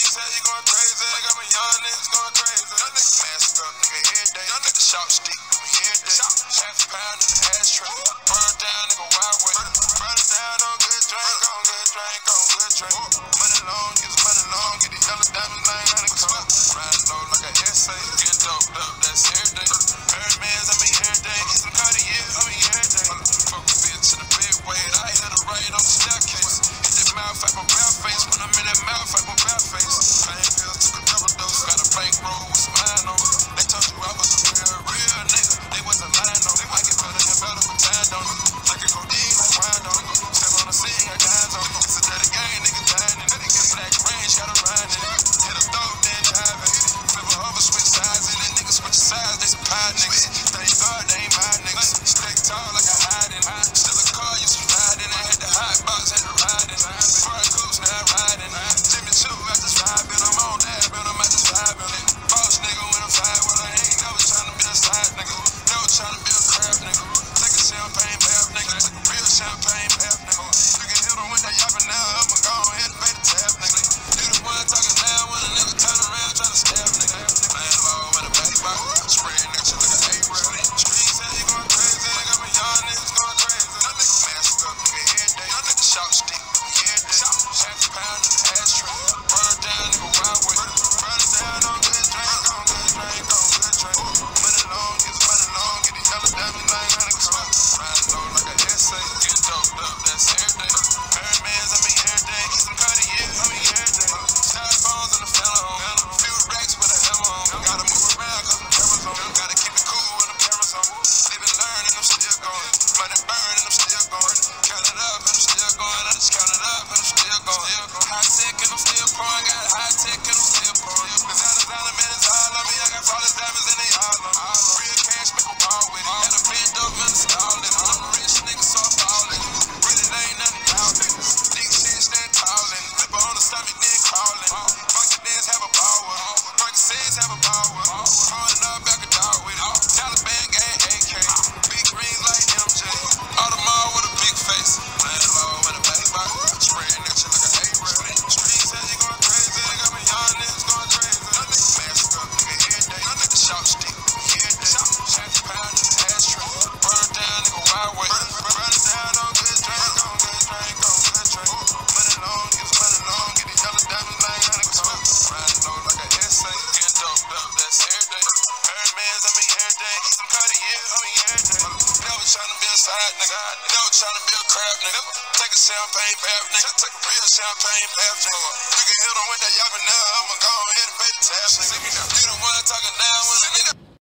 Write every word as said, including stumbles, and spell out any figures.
Streets say you going crazy. I got my young niggas going crazy. Young niggas masked up, nigga, every day. Young niggas sharp stick, me every day. Half a pound in the ashtray. Burn down, nigga, wild way. Burn it down on good drink, on good drink, on good drink. Money long, get the money long, get the yellow diamonds, nine hundred come. Riding low like an essay. Get doped up, that's every day. Birdman's, I mean every day. Get some Cartiers, I mean every day. Fuck a bitch in the big way. I hit her right on the staircase. Hit that mouth, fight my bare face. When I'm in that mouth, fight my bare face. Pain pills, took a double dose. Got a bankroll with some iron on. They told you I was a real, real nigga. They wasn't lying on. I get better and better with time on it. Like a codeine, like wine on it. Step on the scene, got guys on it. It's a dirty game, nigga dying in it. Get black range, got a ride in it. Hit a throat, then dive in it. Flip a over, switch sides in it. Niggas switch sides, they some pie niggas. Thank God, they ain't my niggas. Stack tall like a hide in it. Still a car, used to ride in it. Had the hot box, had to ride in it. Far coops, now riding it. Jimmy Choo, I just vibing. I'm on that, but I'm at just vibing it. Boss nigga with a vibe, well, I ain't never tryna be a side nigga. Never tryna be a crap nigga. Take a champagne bath nigga. Take a real champagne bath nigga. You can hit them with that yapping now. I'ma go ahead and pay the tab nigga. You the one talking now when a nigga turn around tryna stab nigga. Man, low in the back box. Spread nigga shit like an A-Rap. Streets say you going crazy. I got my young niggas going crazy. Young niggas masked up nigga every day. Young niggas sharp stick every day. Half a pound in the ashtray. Burn down nigga wild way. Burn it down on good drink, on good drink, on good drink. Money long, get the money long, get the yellow diamonds, nine hundred come. Riding low like an essay. Get doped up, that's every day. Birdman's, I mean every day. Get some Cartiers, I mean every day. Styrofoams in the fellow home. Few racks with a hammer on. Gotta move around cause the cameras on. Gotta keep it cool when the cameras on. Live and learn and I'm still going. Money burn and I'm still going. Count it up and I'm still going. I just count it up and I'm still going. High tech and I'm still pouring. Got high tech and I'm still pouring. Cause out of dollar man it's all on me. I got flawless diamonds and they all on me. Real cash make a ball with it. Got a bend up and installed it. I'm a rich nigga so I'm ballin'. Really ain't nothing down niggas. Nigga shit stand tallin'. Flip her on the stomach then crawlin'. Funky dance have a ball with it. Funky says have a ball with it. Pouring up back a dog with it. Taliban gang A K. Big rings like M J. Audemars with a big face. Man low in the back box. Spreading that shit like an A-Rap. Streets say you going crazy. I got my young niggas going crazy. Young niggas masked up nigga every day. Young niggas sharp stick every day. Half a pound in the ashtray. Burn down nigga wild way. Burn it down on good drink, on good drink, on good drink. Money long, get the money long, get the yellow diamonds, nine hundred come. Riding low like an essay. Get doped up, that's every day. Birdman's, I mean every day. Get some Cartiers, I mean every day. Never tryna be a side nigga. Never tryna be a crap nigga. Take a champagne bath nigga. Take a real champagne bath nigga. You can hit them with that yapping now. I'ma go ahead and pay the tab nigga. You the one talking now when a nigga.